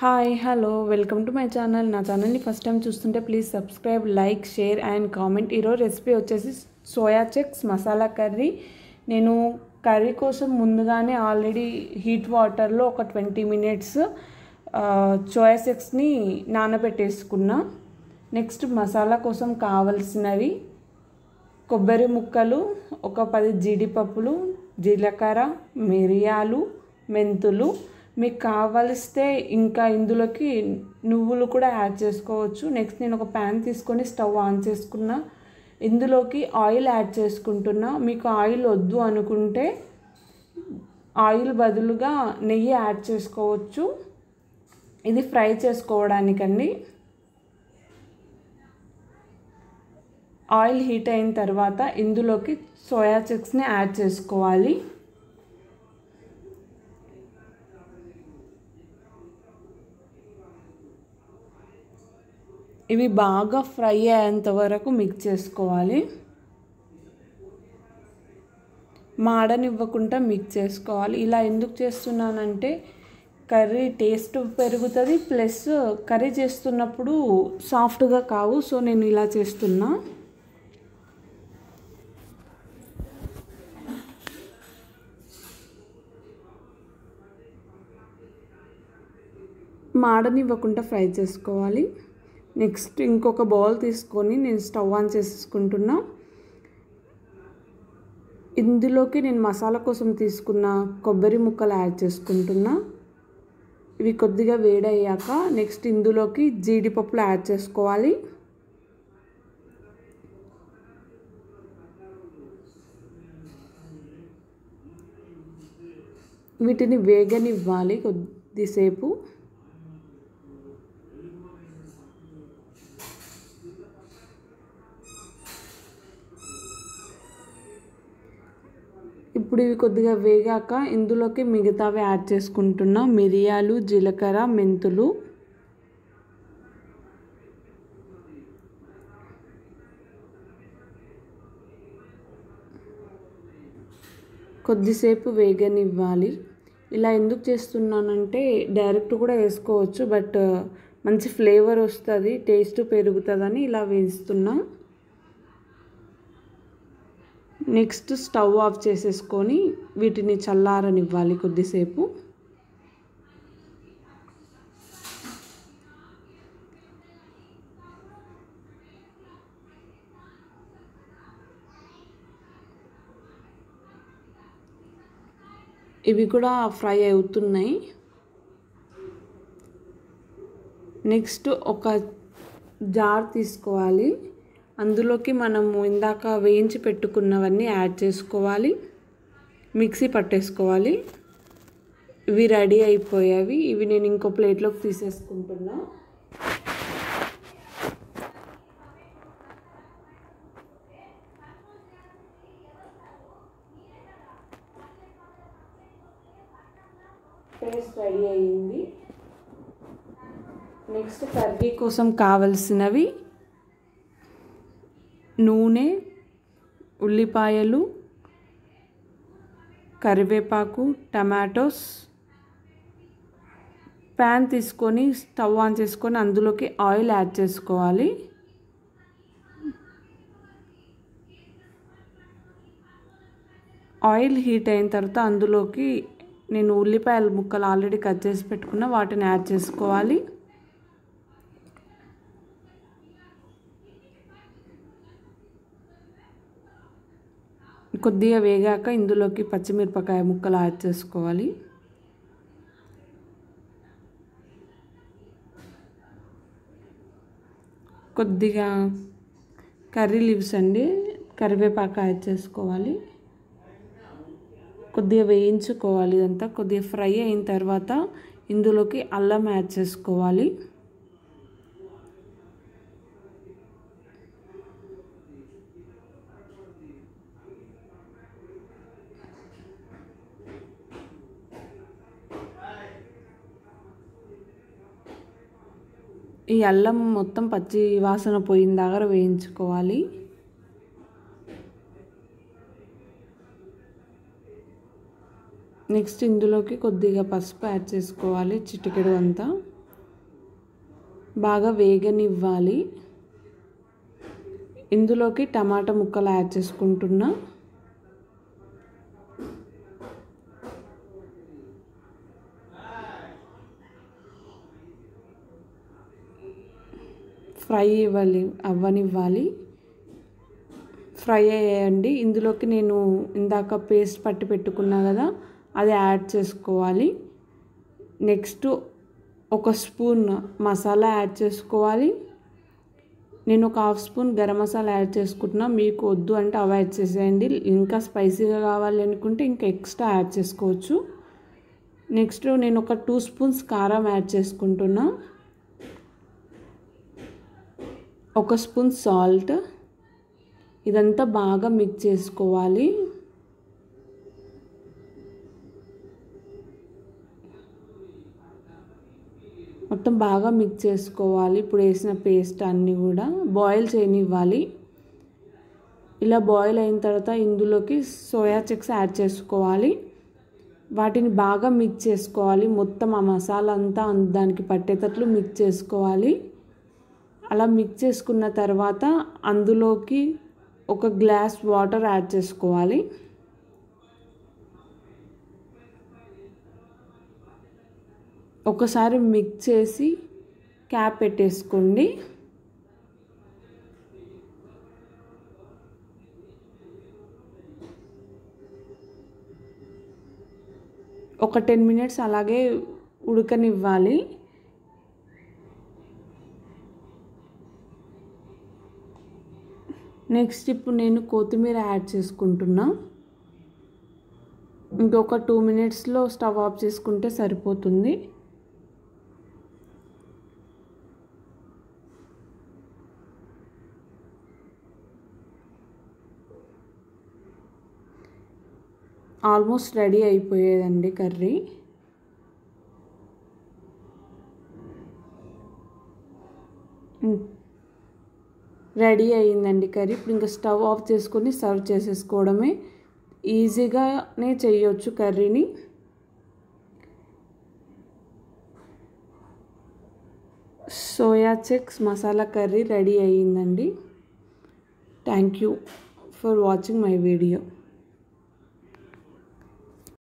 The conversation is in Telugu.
Hi hello welcome to my channel. నా ఛానల్ని ఫస్ట్ టైం చూస్తుంటే please subscribe, like, share and comment. ఈరోజు రెసిపీ వచ్చేసి సోయా చిక్స్ మసాలా కర్రీ. నేను కర్రీ కోసం ముందుగానే ఆల్రెడీ హీట్ వాటర్లో ఒక 20 మినిట్స్ సోయా చిక్స్ని నానబెట్టేసుకున్నా. నెక్స్ట్ మసాలా కోసం కావలసినవి కొబ్బరి ముక్కలు, ఒక 10 జీడిపప్పులు, జీలకర్ర, మిరియాలు, మెంతులు. మీకు కావలిస్తే ఇంకా ఇందులోకి నువ్వులు కూడా యాడ్ చేసుకోవచ్చు. నెక్స్ట్ నేను ఒక ప్యాన్ తీసుకొని స్టవ్ ఆన్ చేసుకున్నా. ఇందులోకి ఆయిల్ యాడ్ చేసుకుంటున్నా. మీకు ఆయిల్ వద్దు అనుకుంటే ఆయిల్ బదులుగా నెయ్యి యాడ్ చేసుకోవచ్చు. ఇది ఫ్రై చేసుకోవడానికండి. ఆయిల్ హీట్ అయిన తర్వాత ఇందులోకి సోయా చిక్స్ని యాడ్ చేసుకోవాలి. ఇవి బాగా ఫ్రై అయ్యేంత వరకు మిక్స్ చేసుకోవాలి. మాడనివ్వకుండా మిక్స్ చేసుకోవాలి. ఇలా ఎందుకు చేస్తున్నానంటే కర్రీ టేస్ట్ పెరుగుతుంది, ప్లస్ కర్రీ చేస్తున్నప్పుడు సాఫ్ట్గా కావు. సో నేను ఇలా చేస్తున్నా. మాడనివ్వకుండా ఫ్రై చేసుకోవాలి. నెక్స్ట్ ఇంకొక బౌల్ తీసుకొని నేను స్టవ్ ఆన్ చేసుకుంటున్నా. ఇందులోకి నేను మసాలా కోసం తీసుకున్న కొబ్బరి ముక్కలు యాడ్ చేసుకుంటున్నా. ఇవి కొద్దిగా వేడయ్యాక నెక్స్ట్ ఇందులోకి జీడిపప్పులు యాడ్ చేసుకోవాలి. వీటిని వేగనివ్వాలి కొద్దిసేపు. ఇప్పుడు ఇవి కొద్దిగా వేగాక ఇందులోకి మిగతావి యాడ్ చేసుకుంటున్నా. మిరియాలు, జీలకర్ర, మెంతులు. కొద్దిసేపు వేగనివ్వాలి. ఇలా ఎందుకు చేస్తున్నానంటే డైరెక్ట్ కూడా వేసుకోవచ్చు, బట్ మంచి ఫ్లేవర్ వస్తుంది, టేస్ట్ పెరుగుతుందని ఇలా వేస్తున్నా. నెక్స్ట్ స్టవ్ ఆఫ్ చేసేసుకొని వీటిని చల్లారనివ్వాలి కొద్దిసేపు. ఇవి కూడా ఫ్రై అవుతున్నాయి. నెక్స్ట్ ఒక జార్ తీసుకోవాలి. అందులోకి మనము ఇందాక వేయించి పెట్టుకున్నవన్నీ యాడ్ చేసుకోవాలి, మిక్సీ పట్టేసుకోవాలి. ఇవి రెడీ అయిపోయావి. ఇవి నేను ఇంకో ప్లేట్లోకి తీసేసుకుంటున్నా. పేస్ట్ రెడీ అయ్యింది. నెక్స్ట్ కర్రీ కోసం కావలసినవి నూనె, ఉల్లిపాయలు, కరివేపాకు, టమాటోస్. ప్యాన్ తీసుకొని స్టవ్ ఆన్ చేసుకొని అందులోకి ఆయిల్ యాడ్ చేసుకోవాలి. ఆయిల్ హీట్ అయిన తర్వాత అందులోకి నేను ఉల్లిపాయల ముక్కలు ఆల్రెడీ కట్ చేసి పెట్టుకున్న వాటిని యాడ్ చేసుకోవాలి. కొద్దిగా వేగాక ఇందులోకి పచ్చిమిరపకాయ ముక్కలు యాడ్ చేసుకోవాలి. కొద్దిగా కర్రీ లీవ్స్ అండి, కరివేపాకు యాడ్ చేసుకోవాలి. కొద్దిగా వేయించుకోవాలి. ఇదంతా కొద్దిగా ఫ్రై అయిన తర్వాత ఇందులోకి అల్లం యాడ్ చేసుకోవాలి. ఈ అల్లం మొత్తం పచ్చి వాసన పోయిన దాకా వేయించుకోవాలి. నెక్స్ట్ ఇందులోకి కొద్దిగా పసుపు యాడ్ చేసుకోవాలి, చిటికెడు అంతా. బాగా వేగనివ్వాలి. ఇందులోకి టమాటా ముక్కలు యాడ్ చేసుకుంటున్నా. ఫ్రై అవ్వనివ్వాలి. ఫ్రై అయ్యాయండి. ఇందులోకి నేను ఇందాక పేస్ట్ పట్టి పెట్టుకున్నా కదా, అది యాడ్ చేసుకోవాలి. నెక్స్ట్ ఒక స్పూన్ మసాలా యాడ్ చేసుకోవాలి. నేను ఒక half spoon garam masala add చేసుకుంటున్నా. మీకు వద్దు అంటే అవాయిడ్ చేసేయండి. ఇంకా స్పైసీగా కావాలి అనుకుంటే ఇంకా ఎక్స్ట్రా యాడ్ చేసుకోవచ్చు. నెక్స్ట్ నేను ఒక 2 స్పూన్స్ కారం యాడ్ చేసుకుంటున్నా. 1 స్పూన్ సాల్ట్. ఇదంతా బాగా మిక్స్ చేసుకోవాలి. మొత్తం బాగా మిక్స్ చేసుకోవాలి. ఇప్పుడు వేసిన పేస్ట్ అన్నీ కూడా బాయిల్ చేయనివ్వాలి. ఇలా బాయిల్ అయిన తర్వాత ఇందులోకి సోయా చంక్స్ యాడ్ చేసుకోవాలి. వాటిని బాగా మిక్స్ చేసుకోవాలి. మొత్తం ఆ మసాలా అంతా దానికి పట్టేటట్లు మిక్స్ చేసుకోవాలి. అలా మిక్స్ చేసుకున్న తర్వాత అందులోకి 1 గ్లాస్ వాటర్ యాడ్ చేసుకోవాలి. ఒకసారి మిక్స్ చేసి క్యాప్ పెట్టేసుకోండి. ఒక 10 మినిట్స్ అలాగే ఉడకనివ్వాలి. నెక్స్ట్ ఇప్పుడు నేను కొత్తిమీర యాడ్ చేసుకుంటున్నా. ఇంకొక 2 మినిట్స్లో స్టవ్ ఆఫ్ చేసుకుంటే సరిపోతుంది. ఆల్మోస్ట్ రెడీ అయిపోయేదండి కర్రీ. రెడీ అయ్యిందండి కర్రీ. ఇప్పుడు ఇంకా స్టవ్ ఆఫ్ చేసుకొని సర్వ్ చేసేసుకోవడమే. ఈజీగానే చేయొచ్చు కర్రీని. Soya chunks masala curry ready అయ్యిందండి. Thank you for watching my video.